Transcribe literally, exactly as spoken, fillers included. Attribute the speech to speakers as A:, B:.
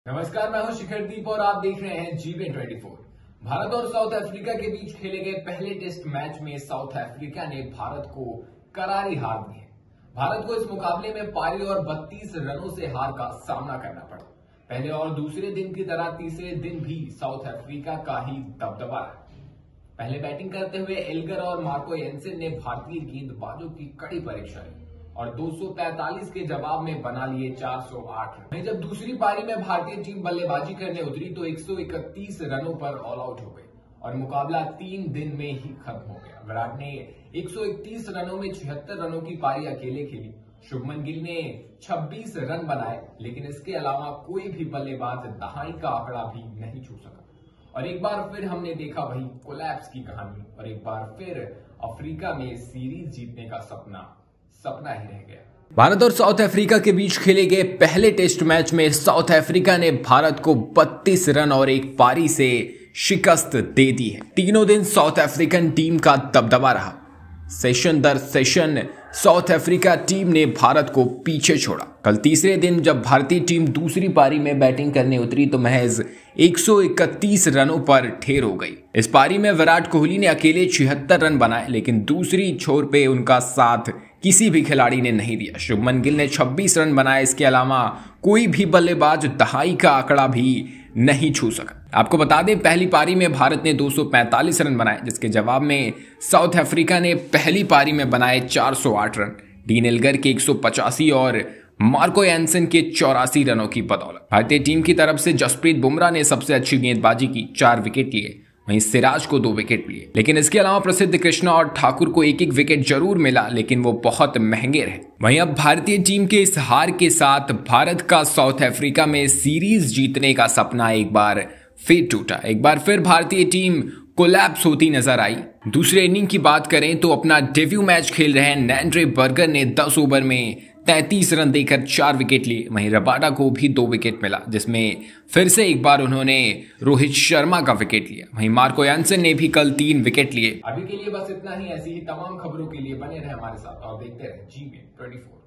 A: नमस्कार, मैं हूं शिखरदीप और आप देख रहे हैं जीबी चौबीस। भारत और साउथ अफ्रीका के बीच खेले गए पहले टेस्ट मैच में साउथ अफ्रीका ने भारत को करारी हार दी है। भारत को इस मुकाबले में पारी और बत्तीस रनों से हार का सामना करना पड़ा। पहले और दूसरे दिन की तरह तीसरे दिन भी साउथ अफ्रीका का ही दबदबा रहा। पहले बैटिंग करते हुए एल्गर और मार्को येंसन ने भारतीय गेंदबाजों की कड़ी परीक्षा ली और दो सौ पैंतालीस के जवाब में बना लिए चार सौ आठ रन। वहीं जब दूसरी पारी में भारतीय टीम बल्लेबाजी करने उतरी तो एक सौ इकतीस रनों पर ऑल आउट हो गई और मुकाबला तीन दिन में ही खत्म हो गया। विराट ने एक सौ इकतीस रनों में छिहत्तर रनों की पारी अकेले खेली। शुभमन गिल ने छब्बीस रन बनाए, लेकिन इसके अलावा कोई भी बल्लेबाज दहाई का आंकड़ा भी नहीं छू सका। और एक बार फिर हमने देखा वही कोलैप्स की कहानी और एक बार फिर अफ्रीका में सीरीज जीतने का सपना सपना ही रह गया।
B: भारत और साउथ अफ्रीका के बीच खेले गए पहले टेस्ट मैच में साउथ अफ्रीका ने भारत को बत्तीस रन और एक पारी से शिकस्त दे दी है। तीनों दिन साउथ अफ्रीकन टीम का दबदबा रहा। सेशन दर सेशन साउथ अफ्रीका टीम ने भारत को पीछे छोड़ा। कल तीसरे दिन जब भारतीय टीम दूसरी पारी में बैटिंग करने उतरी तो महज एक सौ इकतीस रनों पर ढेर हो गई। इस पारी में विराट कोहली ने अकेले छिहत्तर रन बनाए, लेकिन दूसरी छोर पे उनका साथ किसी भी खिलाड़ी ने नहीं दिया। शुभमन गिल ने छब्बीस रन बनाए। इसके अलावा कोई भी बल्लेबाज दहाई का आंकड़ा भी नहीं छू सका। आपको बता दें, पहली पारी में भारत ने दो सौ पैंतालीस रन बनाए, जिसके जवाब में साउथ अफ्रीका ने पहली पारी में बनाए चार सौ आठ रन। डीन एल्गर के एक सौ पचासी और मार्को येंसन के चौरासी रनों की बदौलत भारतीय टीम की तरफ से जसप्रीत बुमराह ने सबसे अच्छी गेंदबाजी की, चार विकेट लिए। वहीं सिराज को दो विकेट लिए, लेकिन इसके अलावा प्रसिद्ध कृष्णा और ठाकुर को एक एक विकेट जरूर मिला, लेकिन वो बहुत महंगे रहे। वहीं अब भारतीय टीम के इस हार के साथ भारत का साउथ अफ्रीका में सीरीज जीतने का सपना एक बार फिर टूटा। एक बार फिर भारतीय टीम कोलैप्स होती नजर आई। दूसरे इनिंग की बात करें तो अपना डेब्यू मैच खेल रहे नैंड्रे बर्गर ने दस ओवर में तैंतीस रन देकर चार विकेट लिए। वहीं रबाडा को भी दो विकेट मिला, जिसमें फिर से एक बार उन्होंने रोहित शर्मा का विकेट लिया। वहीं मार्को येंसन ने भी कल तीन विकेट लिए।
A: अभी के लिए बस इतना ही। ऐसी ही तमाम खबरों के लिए बने रहे हमारे साथ और देखते रहे जीबी चौबीस।